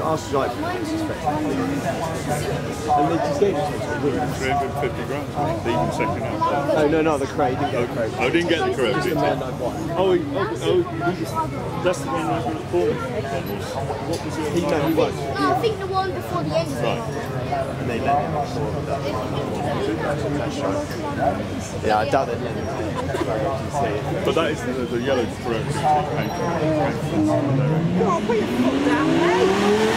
ask like suspect. And they just gave us 350 grand. Even second out. Oh no, not the crate. Didn't get the crate. I didn't get the crate. Just the man I won. That's the one that was before. What was it? He won. No, I think the one before the end. Right. And they let him off. Yeah, I doubt they'd let him. But that is the yellow throat. Come on, put your foot down, mate.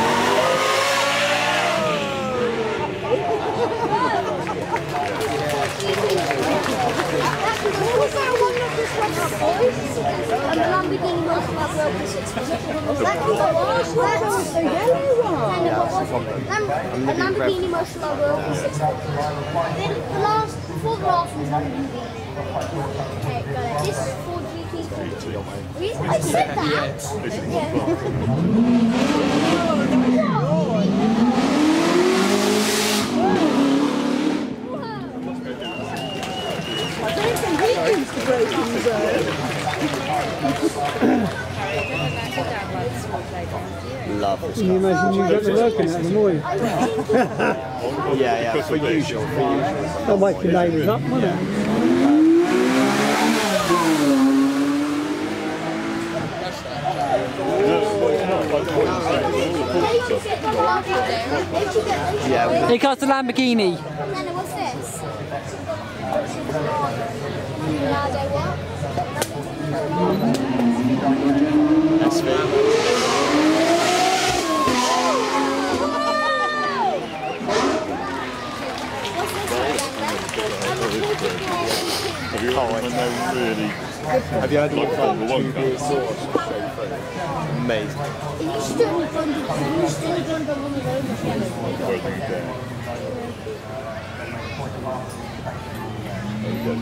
Was that one that just went up, boys? And the Lamborghini Murcielago was 6%. That was the yellow one. And what was it? The Lamborghini Murcielago was 6%. Then the last, before the last one's Lamborghini. Okay, got it. This is 4 GT. Really? I said that? I don't think he used to break his Love this Can you imagine you get the working out in the morning? Yeah, for usual. Don't wake your neighbours up, will it? Yeah. Here comes the Lamborghini. And then what's this? SV. Have you heard when they really... Have you heard Like of Formula One the sauce? Amazing. You still done one of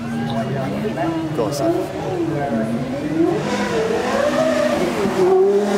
Go on, son.